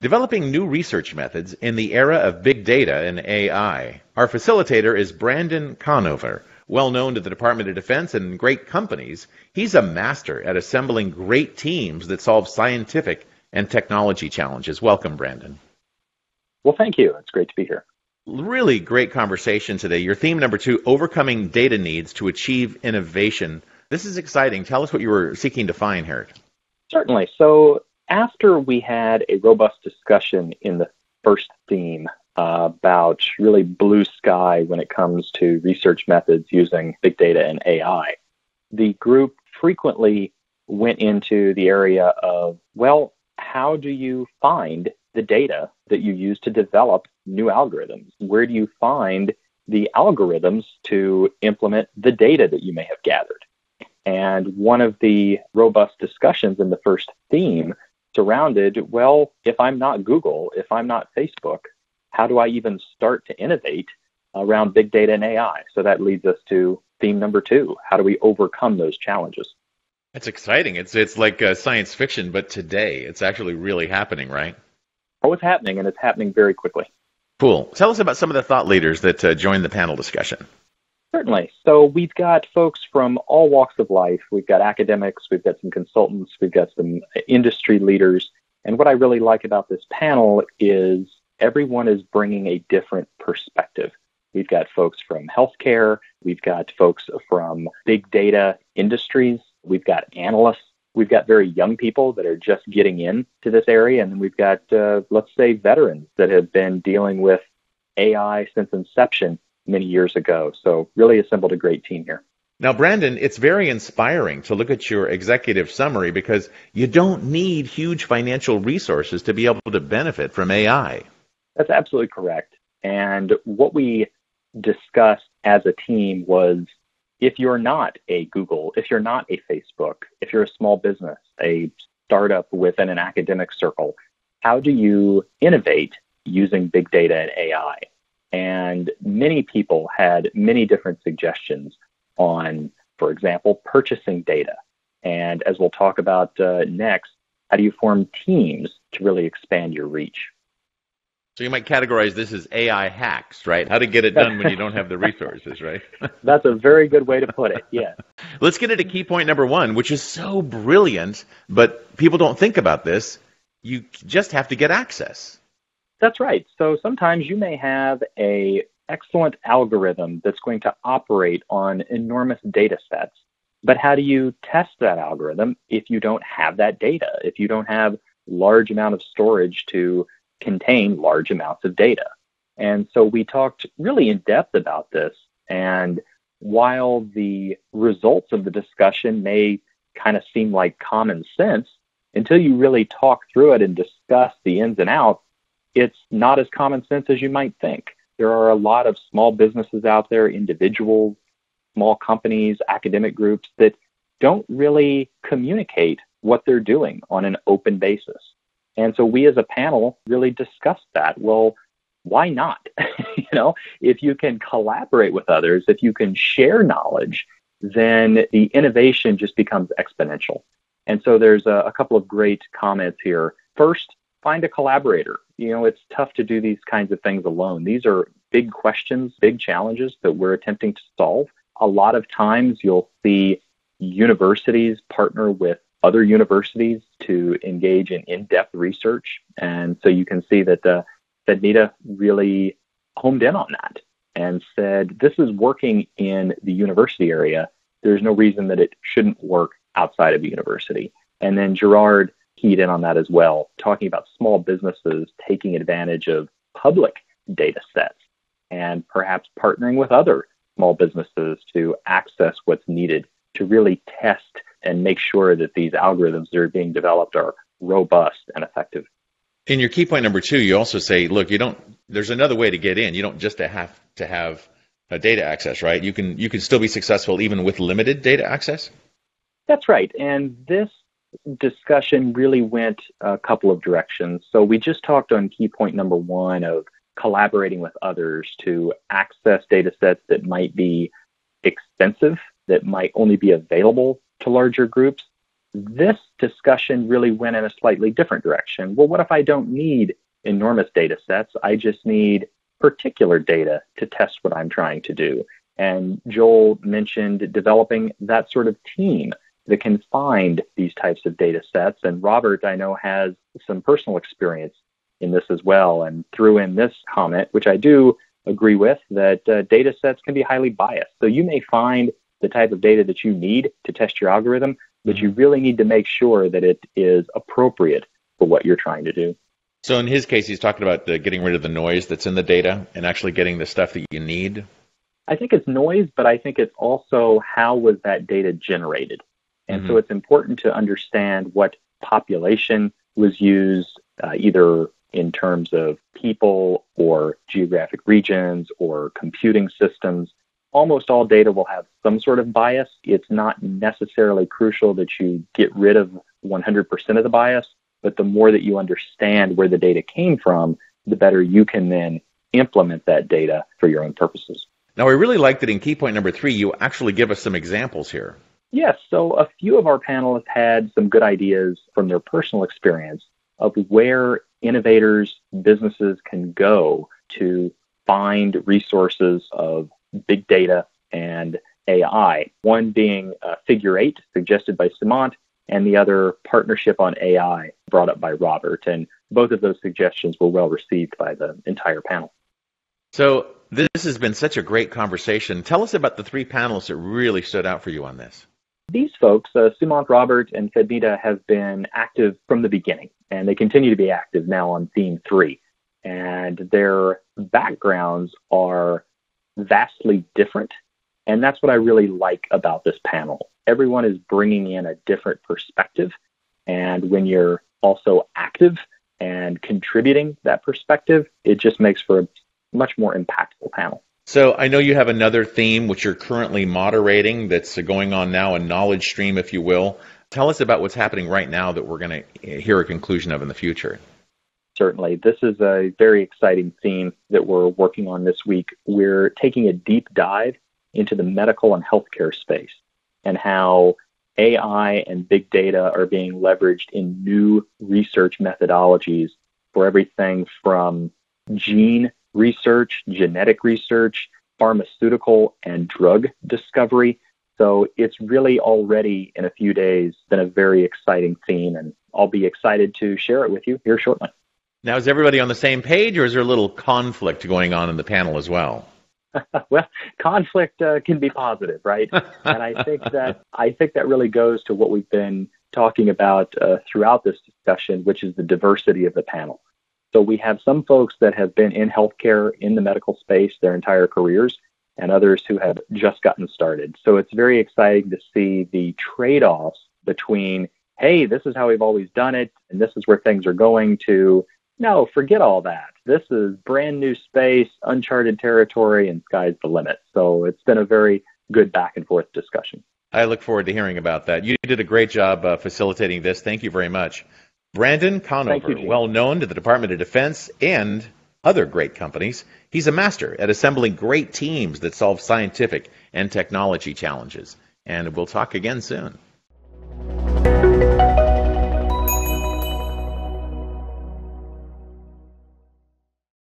Developing new research methods in the era of big data and AI. Our facilitator is Brandon Conover. Well known to the Department of Defense and great companies, he's a master at assembling great teams that solve scientific and technology challenges. Welcome, Brandon. Well, thank you. It's great to be here. Really great conversation today. Your theme number 2, overcoming data needs to achieve innovation. This is exciting. Tell us what you were seeking to find here. Certainly. So after we had a robust discussion in the first theme about really blue sky when it comes to research methods using big data and AI, the group frequently went into the area of, well, how do you find the data that you use to develop new algorithms? Where do you find the algorithms to implement the data that you may have gathered? And one of the robust discussions in the first theme surrounded, well, if I'm not Google, if I'm not Facebook, how do I even start to innovate around big data and AI? So that leads us to theme number 2. How do we overcome those challenges? That's exciting. It's like science fiction, but today it's actually really happening, right? Oh, it's happening, and it's happening very quickly. Cool. Tell us about some of the thought leaders that joined the panel discussion. Certainly. So we've got folks from all walks of life. We've got academics, we've got some consultants, we've got some industry leaders. And what I really like about this panel is everyone is bringing a different perspective. We've got folks from healthcare, we've got folks from big data industries, we've got analysts, we've got very young people that are just getting into this area, and then we've got, let's say, veterans that have been dealing with AI since inception many years ago. So really assembled a great team here. Now, Brandon, it's very inspiring to look at your executive summary because you don't need huge financial resources to be able to benefit from AI. That's absolutely correct. And what we discussed as a team was, if you're not a Google, if you're not a Facebook, if you're a small business, a startup within an academic circle, how do you innovate using big data and AI? And many people had many different suggestions on, for example, purchasing data. And as we'll talk about next, how do you form teams to really expand your reach? So you might categorize this as AI hacks, right? How to get it done when you don't have the resources, right? That's a very good way to put it, yes. Let's get into key point number 1, which is so brilliant, but people don't think about this. You just have to get access. That's right. So sometimes you may have an excellent algorithm that's going to operate on enormous data sets. But how do you test that algorithm if you don't have that data, if you don't have large amount of storage to contain large amounts of data? And so we talked really in depth about this. And while the results of the discussion may kind of seem like common sense, until you really talk through it and discuss the ins and outs, it's not as common sense as you might think. There are a lot of small businesses out there, individuals, small companies, academic groups that don't really communicate what they're doing on an open basis. And so we as a panel really discussed that. Well, why not? If you can collaborate with others, if you can share knowledge, then the innovation just becomes exponential. And so there's a couple of great comments here. First, find a collaborator. It's tough to do these kinds of things alone. These are big questions, big challenges that we're attempting to solve. A lot of times you'll see universities partner with other universities to engage in in-depth research. And so you can see that NIDA really homed in on that and said, this is working in the university area. There's no reason that it shouldn't work outside of the university. And then Gerard keyed in on that as well, talking about small businesses taking advantage of public data sets and perhaps partnering with other small businesses to access what's needed to really test and make sure that these algorithms that are being developed are robust and effective. In your key point number 2, you also say, look, there's another way to get in. You don't just have to have a data access, right? You can still be successful even with limited data access? That's right. And this discussion really went a couple of directions. So we just talked on key point number 1 of collaborating with others to access data sets that might be expensive, that might only be available to larger groups. This discussion really went in a slightly different direction. Well, what if I don't need enormous data sets? I just need particular data to test what I'm trying to do. And Joel mentioned developing that sort of team that can find these types of data sets. And Robert, I know, has some personal experience in this as well, and threw in this comment, which I do agree with, that data sets can be highly biased. So you may find the type of data that you need to test your algorithm, but you really need to make sure that it is appropriate for what you're trying to do. So in his case, he's talking about getting rid of the noise that's in the data and actually getting the stuff that you need. I think it's noise, but I think it's also how was that data generated. And so it's important to understand what population was used, either in terms of people or geographic regions or computing systems. Almost all data will have some sort of bias. It's not necessarily crucial that you get rid of 100% of the bias, but the more that you understand where the data came from, the better you can then implement that data for your own purposes. Now, I really like that in key point number 3, you actually give us some examples here. Yes, so a few of our panelists had some good ideas from their personal experience of where innovators, businesses can go to find resources of big data and AI. One being Figure 8, suggested by Sumant, and the other Partnership on AI, brought up by Robert. And both of those suggestions were well received by the entire panel. So this has been such a great conversation. Tell us about the 3 panelists that really stood out for you on this. These folks, Sumant, Robert, and Fedmita, have been active from the beginning, and they continue to be active now on theme 3. And their backgrounds are vastly different, and that's what I really like about this panel. Everyone is bringing in a different perspective, and when you're also active and contributing that perspective, it just makes for a much more impactful panel. So I know you have another theme which you're currently moderating that's going on now, a knowledge stream, if you will. Tell us about what's happening right now that we're going to hear a conclusion of in the future. Certainly. This is a very exciting theme that we're working on this week. We're taking a deep dive into the medical and healthcare space and how AI and big data are being leveraged in new research methodologies for everything from gene research, genetic research, pharmaceutical and drug discovery. So it's really already in a few days been a very exciting theme, and I'll be excited to share it with you here shortly. Now, is everybody on the same page, or is there a little conflict going on in the panel as well? Well, conflict can be positive, right? And I think that really goes to what we've been talking about throughout this discussion, which is the diversity of the panel. So we have some folks that have been in healthcare, in the medical space their entire careers, and others who have just gotten started. So it's very exciting to see the trade-offs between, hey, this is how we've always done it, and this is where things are going, to, no, forget all that. This is brand new space, uncharted territory, and sky's the limit. So it's been a very good back and forth discussion. I look forward to hearing about that. You did a great job facilitating this. Thank you very much. Brandon Conover, well known to the Department of Defense and other great companies. He's a master at assembling great teams that solve scientific and technology challenges. And we'll talk again soon.